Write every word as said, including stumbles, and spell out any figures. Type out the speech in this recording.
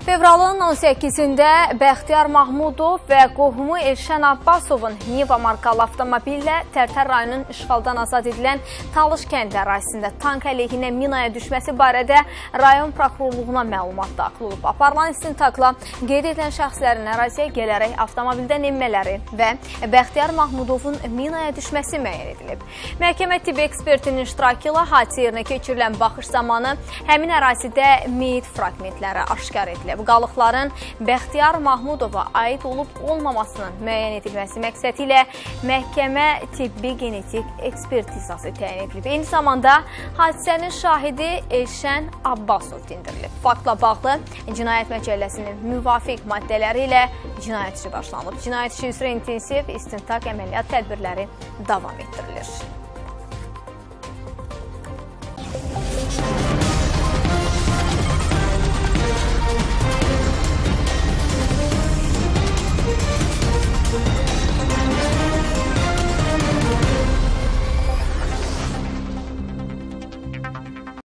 Fevralın on səkkizində Bəxtiyar Mahmudov və qohumu Elşən Abbasovun Niva markalı avtomobillə Tərtər rayonunun işğaldan azad edilən Talış kəndi ərazisində tank əleyhinə minaya düşməsi barədə rayon prokurorluğuna məlumat daxil olub. Aparılan istintaqla qeyd edilən şəxslərin əraziyə gələrək avtomobildən enmələri və Bəxtiyar Mahmudovun minaya düşməsi müəyyən edilib. Məhkəmə tibbi ekspertinin iştirakı ilə hadisə yerinə keçirilən baxış zamanı həmin ərazidə meyit fraqmentləri aşkar edilib. Bu qalıqların Bəxtiyar Mahmudova aid olub-olmamasının müəyyən edilməsi məqsədi ilə məhkəmə tibbi genetik ekspertizası təyin edilib. Eyni zamanda hadisənin şahidi Elşən Abbasov dindirilib. Faktla bağlı Cinayət Məcəlləsinin müvafiq maddələri ilə cinayət işi başlanılıb. Cinayət işi üzrə intensiv istintaq əməliyyat tədbirləri davam etdirilir.